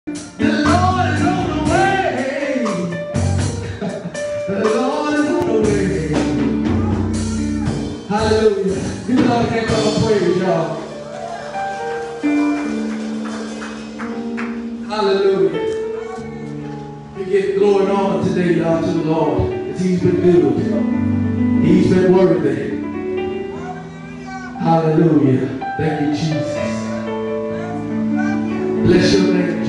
The Lord is on the way. The Lord is on the way. Hallelujah. Give the Lord a hand clap of praise, y'all. Hallelujah. We give glory and honor today, y'all, to the Lord. Because He's been good. He's been worthy. Hallelujah. Thank you, Jesus. Bless your name.